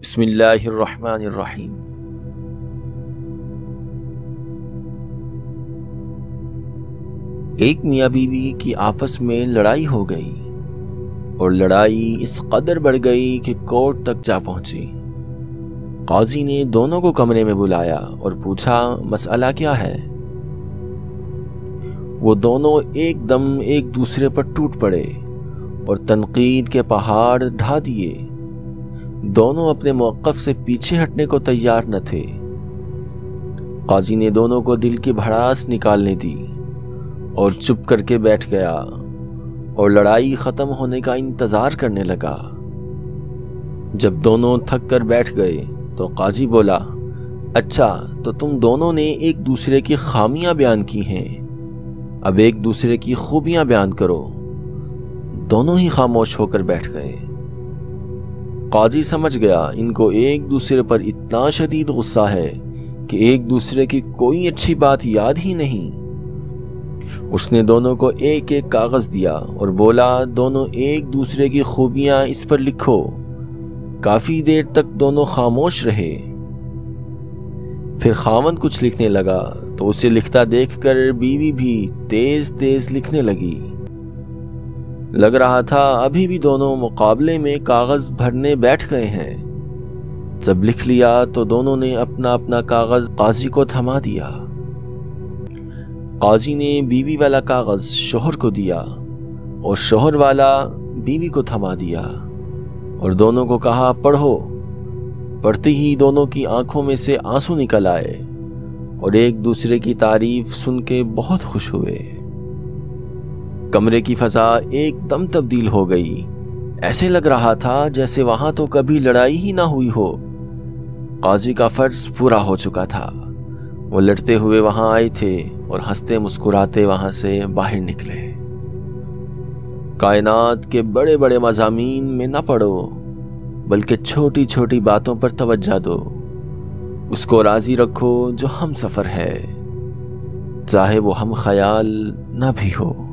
بسم اللہ الرحمن الرحیم۔ ایک میاں بیوی کی آپس میں لڑائی ہو گئی اور لڑائی اس قدر بڑھ گئی کہ کورٹ تک جا پہنچی۔ قاضی نے دونوں کو کمرے میں بلایا اور پوچھا مسئلہ کیا ہے۔ وہ دونوں ایک دم ایک دوسرے پر ٹوٹ پڑے اور تنقید کے پہاڑ ڈھا دیے۔ دونوں اپنے موقف سے پیچھے ہٹنے کو تیار نہ تھے۔ قاضی نے دونوں کو دل کی بھڑاس نکالنے دی اور چپ کر کے بیٹھ گیا اور لڑائی ختم ہونے کا انتظار کرنے لگا۔ جب دونوں تھک کر بیٹھ گئے تو قاضی بولا، اچھا تو تم دونوں نے ایک دوسرے کی خامیاں بیان کی ہیں، اب ایک دوسرے کی خوبیاں بیان کرو۔ دونوں ہی خاموش ہو کر بیٹھ گئے۔ قاضی سمجھ گیا ان کو ایک دوسرے پر اتنا شدید غصہ ہے کہ ایک دوسرے کی کوئی اچھی بات یاد ہی نہیں۔ اس نے دونوں کو ایک ایک کاغذ دیا اور بولا، دونوں ایک دوسرے کی خوبیاں اس پر لکھو۔ کافی دیر تک دونوں خاموش رہے۔ پھر خاوند کچھ لکھنے لگا تو اسے لکھتا دیکھ کر بیوی بھی تیز تیز لکھنے لگی۔ لگ رہا تھا ابھی بھی دونوں مقابلے میں کاغذ بھرنے بیٹھ گئے ہیں۔ جب لکھ لیا تو دونوں نے اپنا اپنا کاغذ قاضی کو تھما دیا۔ قاضی نے بیوی والا کاغذ شوہر کو دیا اور شوہر والا بیوی کو تھما دیا اور دونوں کو کہا، پڑھو۔ پڑھتے ہی دونوں کی آنکھوں میں سے آنسو نکل آئے اور ایک دوسرے کی تعریف سن کے بہت خوش ہوئے۔ کمرے کی فضا ایک دم تبدیل ہو گئی۔ ایسے لگ رہا تھا جیسے وہاں تو کبھی لڑائی ہی نہ ہوئی ہو۔ قاضی کا فرض پورا ہو چکا تھا۔ وہ لڑتے ہوئے وہاں آئے تھے اور ہنستے مسکراتے وہاں سے باہر نکلے۔ کائنات کے بڑے بڑے مضامین میں نہ پڑو، بلکہ چھوٹی چھوٹی باتوں پر توجہ دو۔ اس کو راضی رکھو جو ہم سفر ہے، چاہے وہ ہم خیال نہ بھی ہو۔